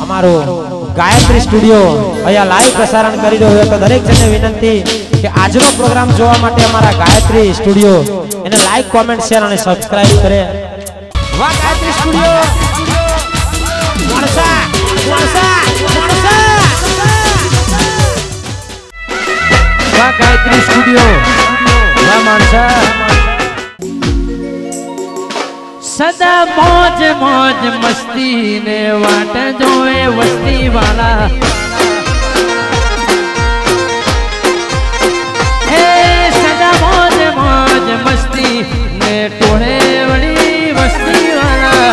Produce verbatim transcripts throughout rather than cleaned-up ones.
અમારો ગાયત્રી સ્ટુડિયો અહીંયા લાઈવ પ્રસારણ કરી રહ્યો છે, તો દરેક જણને વિનંતી કે આજનો પ્રોગ્રામ જોવા માટે અમારા ગાયત્રી સ્ટુડિયો એને લાઈક, કોમેન્ટ, શેર અને સબસ્ક્રાઇબ કરે. વાહ ગાયત્રી સ્ટુડિયો મોણસા મોણસા મોણસા. વાહ ગાયત્રી સ્ટુડિયો વાહ મોણસા. સદા મોજ મોજ મસ્તી ને વાટ જોએ વસ્તી વાળા. હે સદા મોજ મોજ મસ્તી ને ટોળે વળી વસ્તી વાળા.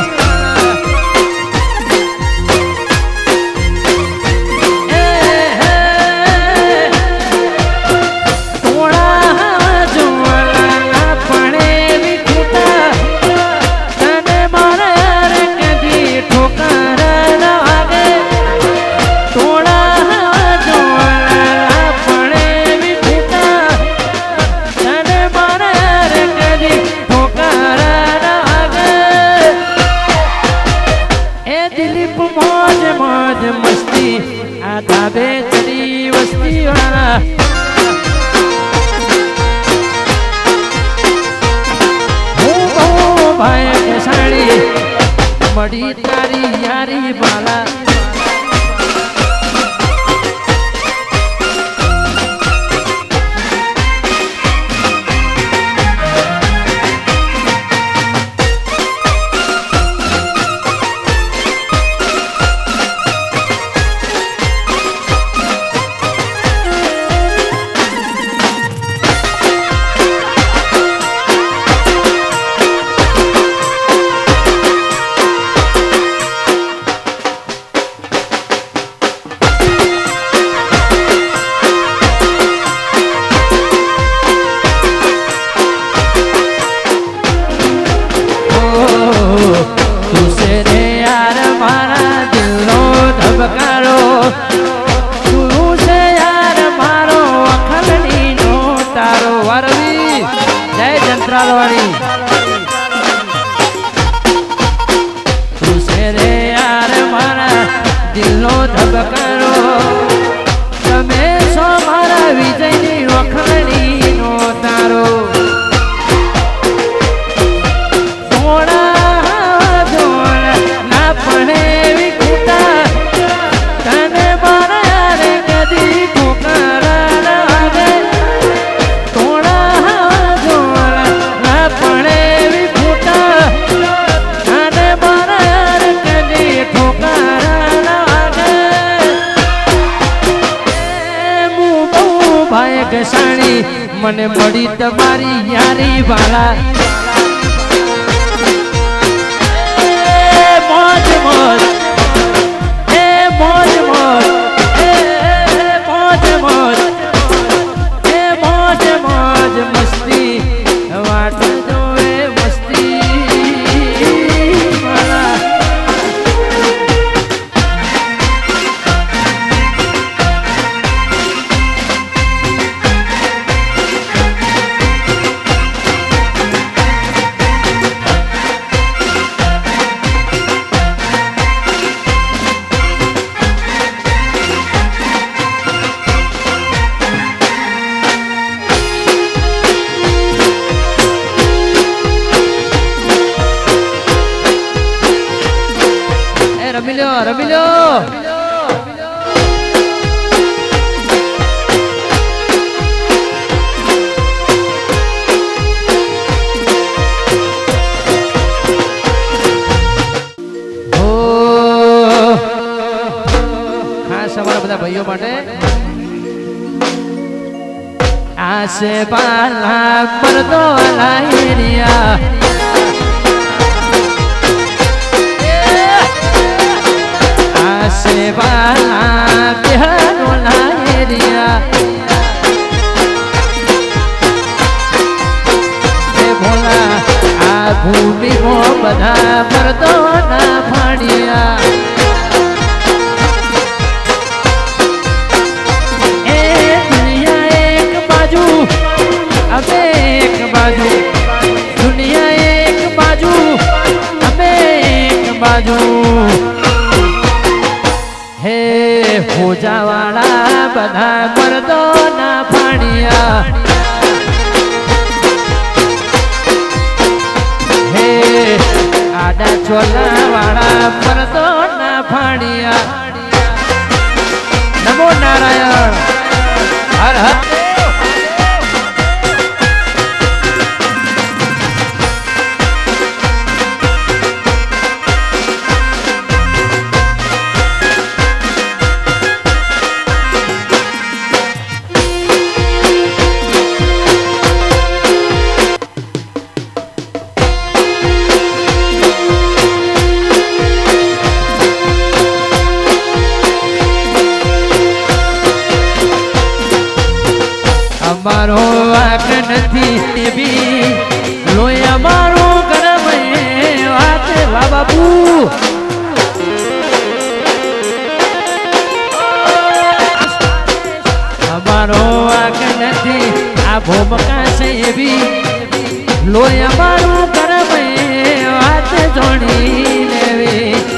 મળી તારી યારી બાલા. મને મળી તમારી યારી વાળા. મોજ મોજ એ મોજ મોજ એ મોજ મોજ એ મોજ મોજ મસ્તી વાટ જોએ મસ્તી વાળા. રમી લો રમી લો. ખાસ અમારા બધા ભાઈઓ માટે આસે પાલા પરદો લાયરિયા. સેવાના બિહારો લાયરિયા. હે ભોલા આ ભૂમિમાં બધા મર્દોના ભાણિયા. એ દુનિયા એક બાજુ હવે એક બાજુ દુનિયા ભોજાવાળા બધા મરદો ના ફાણિયા હે આડા ચોલા વાળા મરદો ના ફાણિયા નમો નારાયણ હર હર मारो वाक नथी भी लोया मारो गरम वात वा बाबू मारो वाक नथी आ भूमका से भी लोया मारो गरम वात जोड़ी लेवे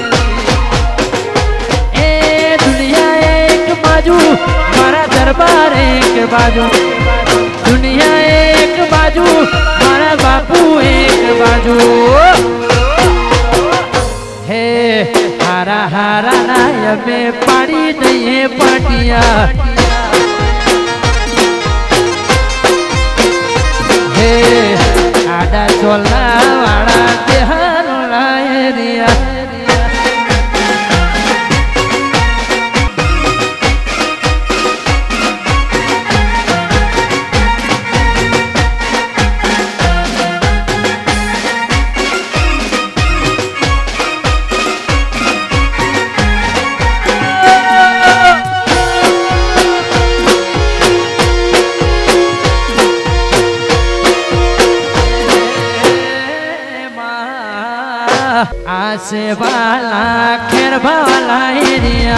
ए दुनिया एक बाजू मारा दरबार एक बाजू दुनिया एक बाजू मारा बापू एक बाजू हे हारा हारा नाय में पाड़ी दे पाटिया हे आडा चोला वाला देहानो लायरिया आसे वाला खेर वाला एरिया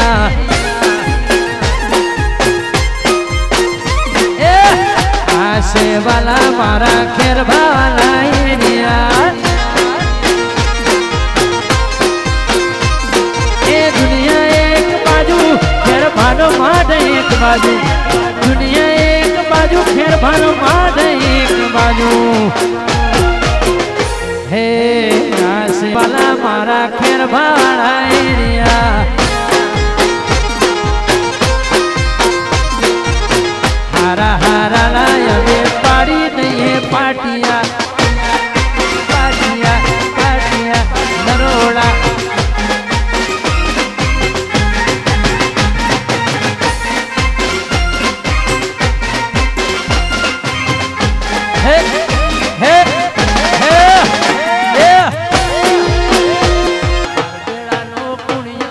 आसे वाला मारा खेर वाला एरिया ए दुनिया एक बाजू खेर भानो माड एक बाजू दुनिया एक बाजू खेर भानो माड एक बाजू हे आसे वाला मारा खेर भाड़ा एरिया हारा हारा लाया में पाड़ी नहीं पाटिया पाटिया पाटिया नरोड़ा हे हे हे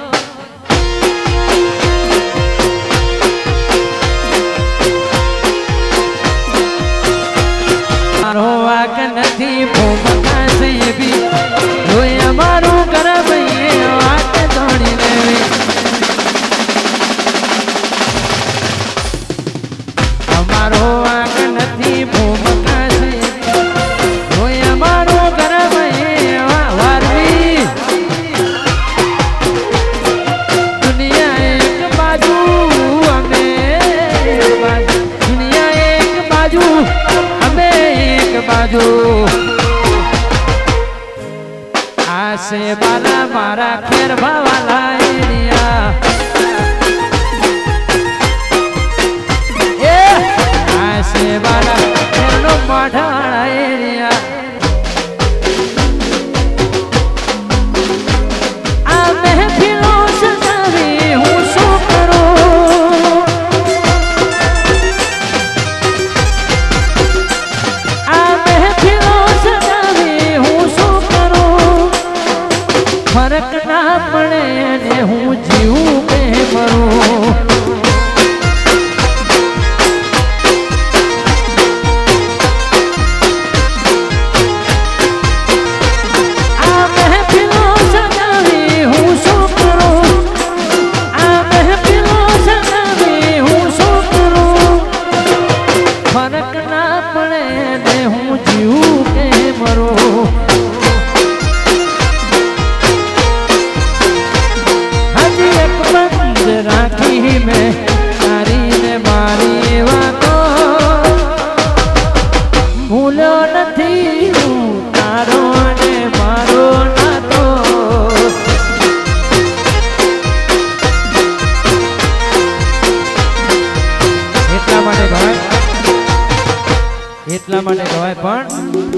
એટલા માટે કહેવાય પણ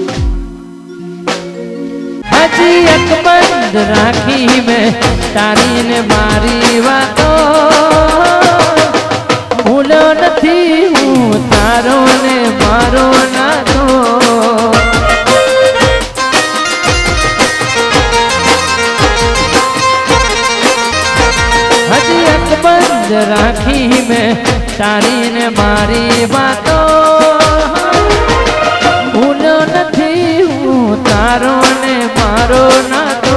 હજી એક બંધ રાખી મેં તારી ને મારી વાતો ભૂલ્યો નથી હું તારો ને મારો નાતો હજી એક બંધ રાખી મેં તારી ને મારી વાતો ભૂલ્યો નથી હું તારો ને મારો નાતો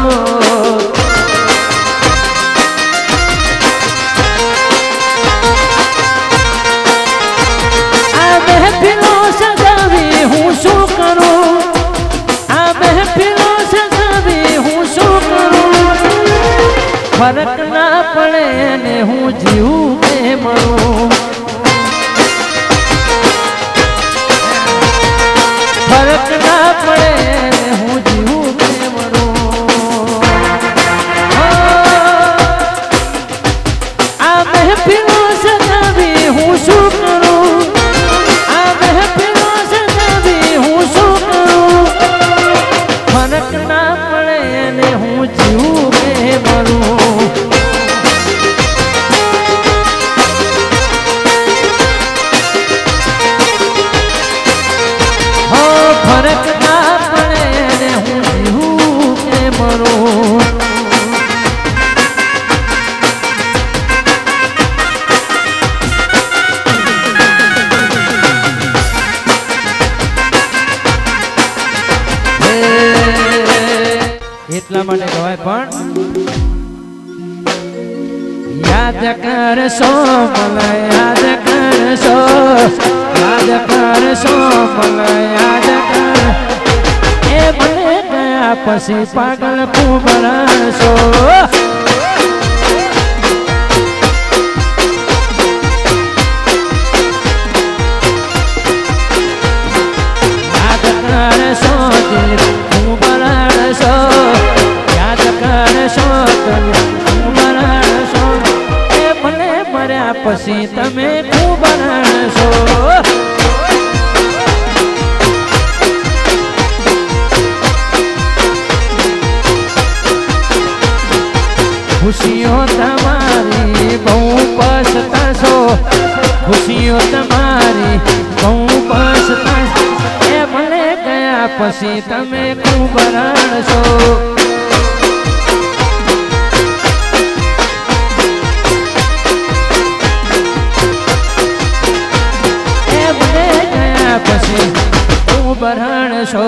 આ મહેફિલો સજાવી હું શું કરું આ મહેફિલો સજાવી હું શું કરું ફરક ના પડે ને હું જીવું કે મરું ફરક ના પડે ને હું જીવું કે મરું આ મહેફિલો સજાવી હું શું કરું આ મહેફિલો સજાવી હું શું કરું ફરક ના પડે ને હું જીવું કે મરું ફરક ના પડે ને હું જીવું કે મરું એટલા માટે કહેવાય પણ યાદ કરશો મને યાદ કરશો યાદ કરશો મને યાદ કર એ મને ગયા પછી પાગલ ખૂબ રણશો યાદ કરશો દિલ ખૂબ રણશો યાદ કરશો દિલ ખૂબ રણશો એ મને મર્યા પછી તમે ખૂબ રણશો ખુશીઓ તમારી બહુ પછતાશો ખુશીઓ તમારી બહુ પછતાશો એ મને ગયા પછી તમે ખૂબ રણશો એ મને ગયા પછી ખૂબ રણશો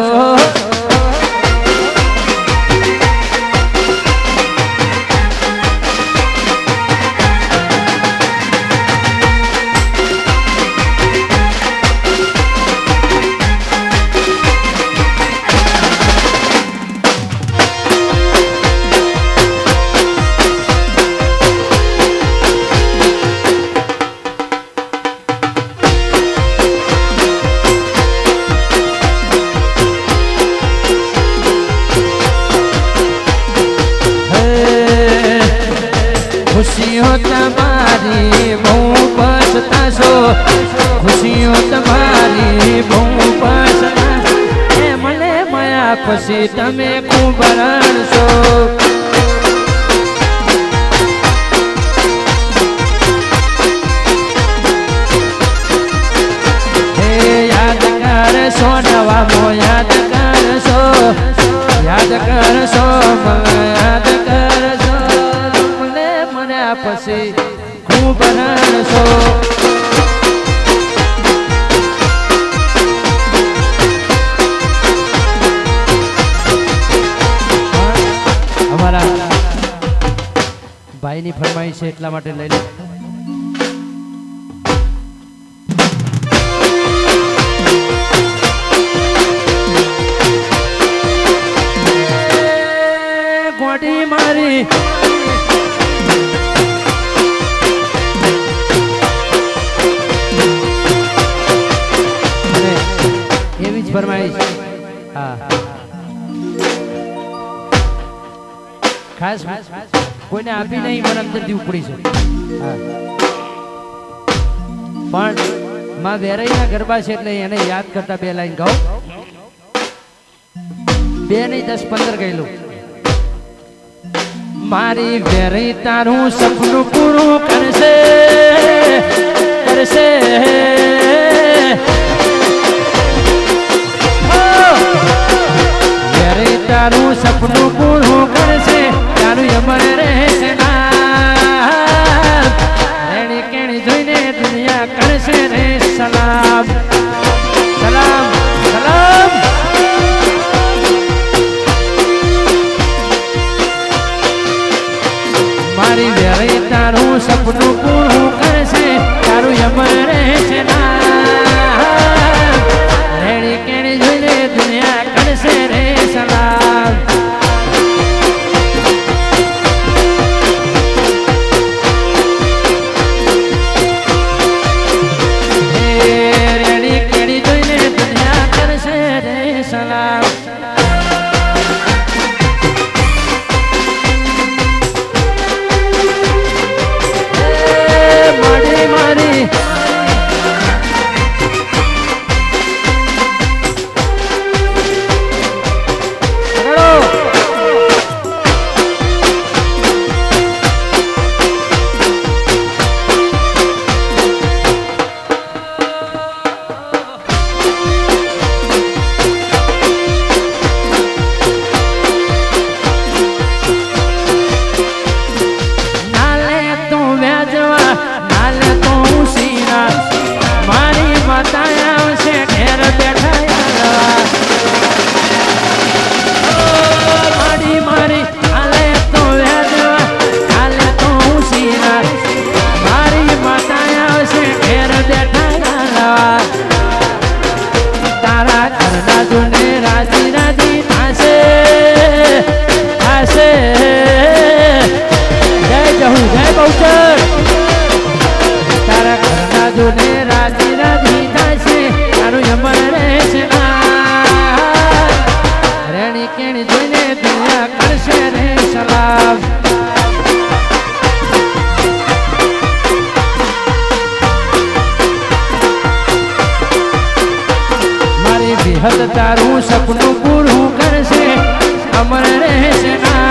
ખુશીઓ તમારી બહુ પછતાશો ખુશીઓ તમારી બહુ પછતાશો એ મને મળ્યા પછી તમે ખૂબ રણશો હે યાદ કરશો નવામો યાદ કરશો યાદ કરશો મને યાદ કરશો પછી ખૂબ રણશો અમારા ભાઈની ફરમાઈશ છે એટલા માટે લઈ લે ગોડી મારી ફરમાઈશ હા ખાસ કોઈને આપી નહીં મને અંદરથી ઉપડી છે હા પણ માં વેરાઈના ગરબા છે એટલે એને યાદ કરતા બે લાઈન ગાઓ. બે નહીં દસ પંદર ગયેલું. મારી વેરાઈ તારું સપનું પૂરું કરશે કરશે વેરાઈ તારું સપનું પૂરું કરશે તારું અમર રહેશે નામ રેણી કેણી જોઈને દુનિયા કરશે રે સલામ સલામ સલામ. મારી વેરાઈ તારું સપનું પૂરું કરશે તારું અમર રહેશે નામ રેણી કેણી જોઈને દુનિયા કરશે રે સલામ. રેણી કેણી જોઈને દુનિયા કરશે રે સલામ. મારી મારી તારું સપનું પૂરું કરશે અમર રહેશે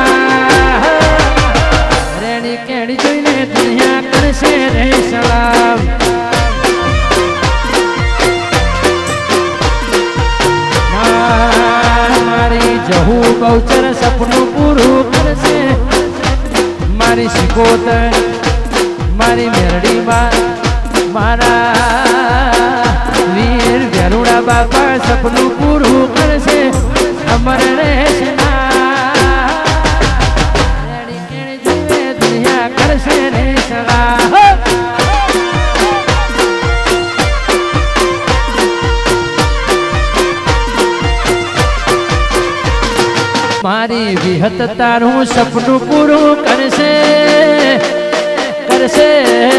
રેણી કેડી જોઈને દુનિયા કરશે રે સલામ. મારી જહુ બહુચર સપનું પૂરું કરશે મારી શિકોતર મારી મેરડીમાં મારા વીર વેરુડા બાપા સપનું પૂરું કરશે અમર રહેશે રેણી કેણી જોઈને દુનિયા કરશે રે સલામ. મારી વિહત તારું સપનું પૂરું કરશે કરશે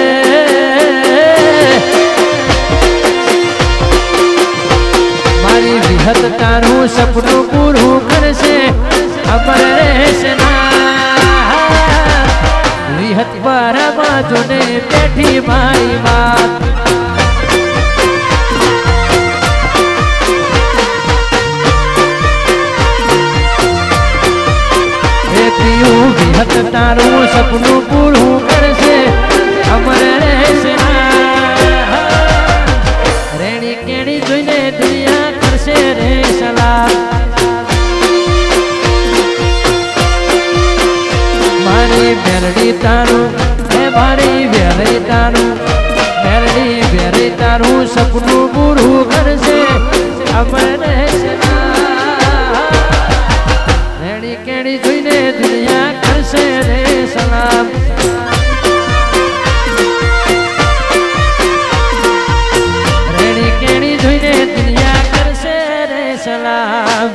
મારી વિહત તારું સપનું પૂરું કરશે અમર રહેશે વિહત પર બાજુને બેઠી મારી વાત વિહત તારું સપનું પૂરું કરશે અમર રહેશે રેણી કેણી જોઈને દુનિયા કરશે રે સલામ. મારી મેરડી તારું હે મારી વેરાઈ તારું મેરડી વેરાઈ તારું સપનું પૂરું કરશે અમર રહેશે રેણી કેણી જોઈને દુનિયા કરશે રે સલામ. રેણી કેણી જોઈને દુનિયા કરશે રે સલામ.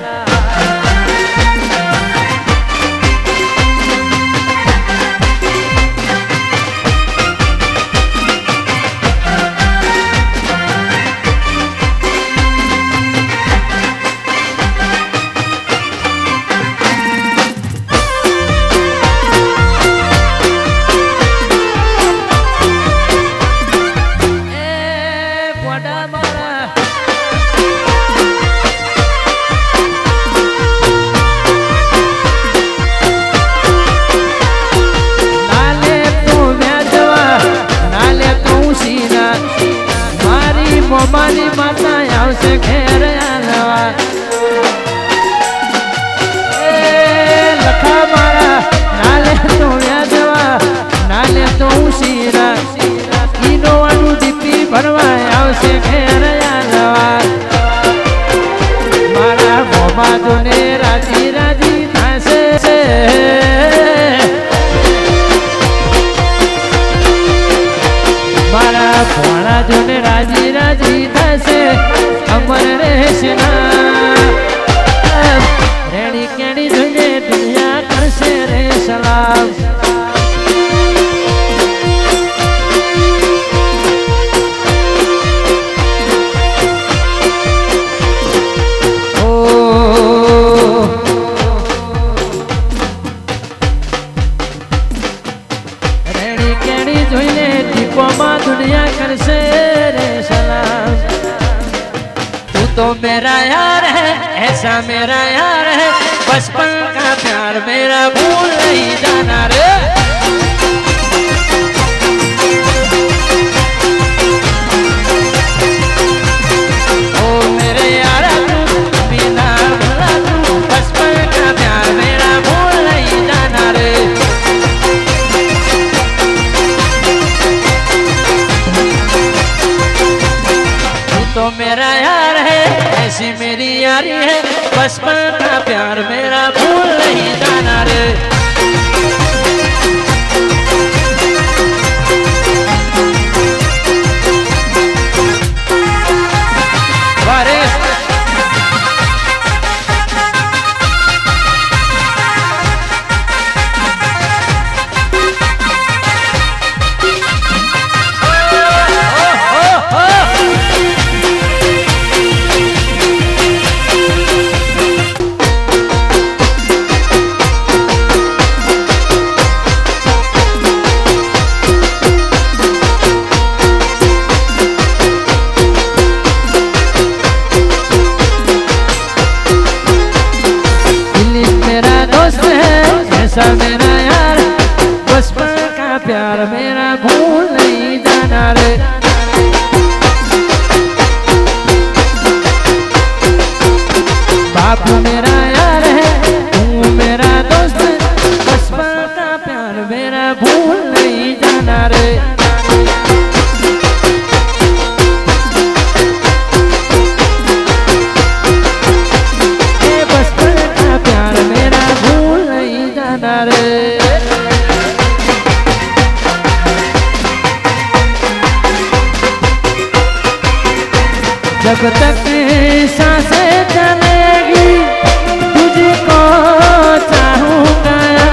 રાધ્યોને રાજી રાજી થશે અમર રહેશે ના રેડી કેડી જોઈને દુનિયા કરશે રે સલામ दुनिया करसे रे सलाम तू तो मेरा यार है ऐसा मेरा यार है बचपन का प्यार मेरा भूल नहीं जाना रे ओ मेरे यार तू बिना भूला तू बचपन का प्यार मेरा भूल नहीं जाना रे तो मेरा यार है ऐसी मेरी यारी है बचपन का प्यार मेरा भूल नहीं जाना रे ऐसा मेरा यार बचपन का प्यार मेरा भूल नहीं जाना रे बाप मेरा यार है तू मेरा दोस्त बचपन का प्यार मेरा भूल नहीं जाना रे बचपन का प्यार मेरा भूल नहीं जाना रे जब तक सांसें चलेगी तुझको चाहूँगा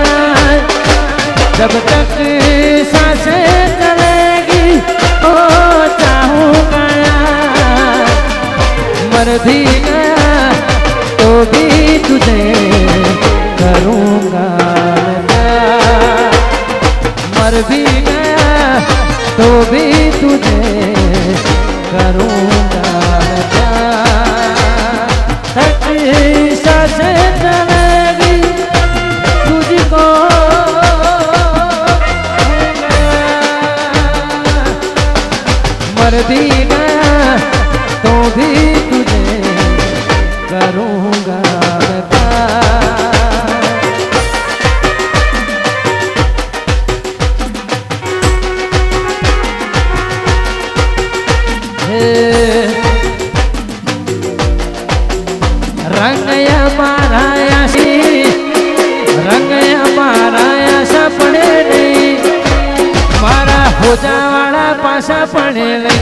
जब तक सांसें चलेगी ओ चाहूँगा मर भी गया तो भी तुझे करूँगा मर भी गया तो भी तुझे करूँगा सांसें चलेगी तुझको मर भी गया तो भी तुझे करूँगा मैं प्यार रंग हमारा यासी रंग हमारा यासा पड़े नहीं मारा होजा वाला पासा पड़े नहीं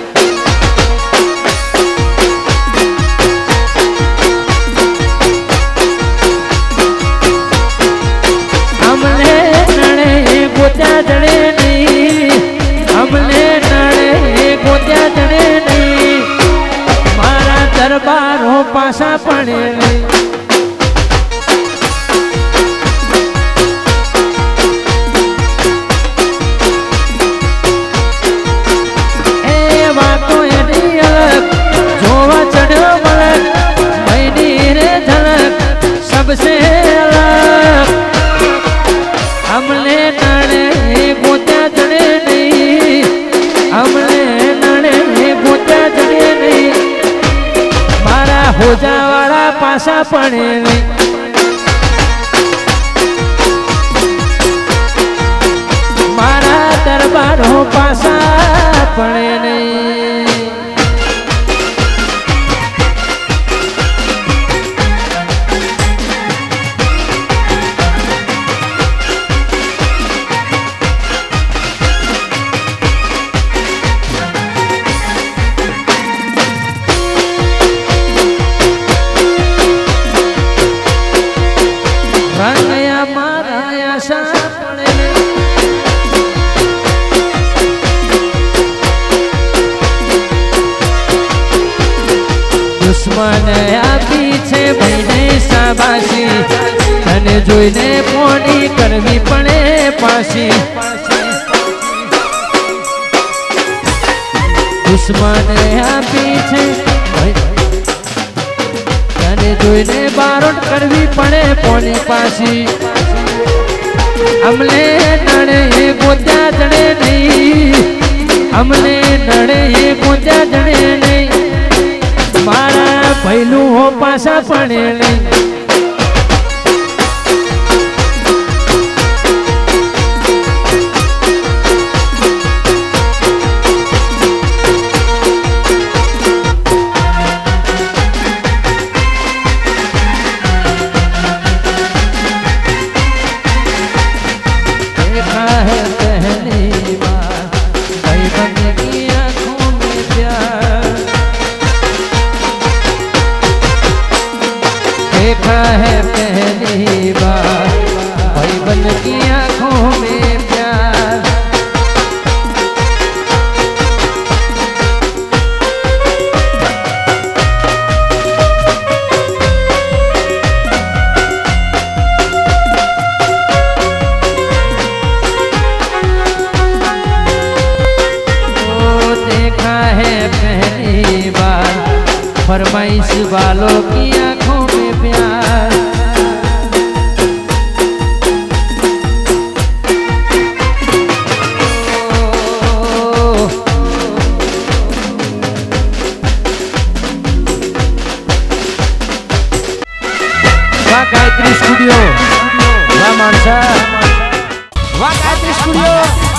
हमने नड़े गोत्या जड़े नहीं हमने नड़े गोत्या जड़े नहीं मारा दरबारों पासा पड़े नहीं ए वातो एडी अलग जोवा चढ़ो मलक मैनी रे झलक सबसे अलग हमने नड़े गोत्या जड़े नहीं हमने नड़े गोत्या जड़े नहीं मारा होजा वाला पासा पड़े नहीं मारा दरबारों पासा पड़े नहीं दुश्मन आपी छे भाईने शाबाशी तने जोईने कोनी करवी पड़े पाशी दुश्मन आपी छे तने जोईने बारोट करवी पड़े कोनी पाशी अमले नड़े ये गोत्या जड़े नहीं अमले नड़े ये गोत्या जड़े नहीं मारा पहलू हो पासा पड़े नहीं देखा है पहली बार भाई बन की आंखों में प्यार देखा है पहली बार भाई बन की आंखों में प्यार ओ देखा है पहली बार फरमाइश वालों की आंखों में प्यार वाह गायत्री स्टूडियो वाह मानसा वाह गायत्री स्टूडियो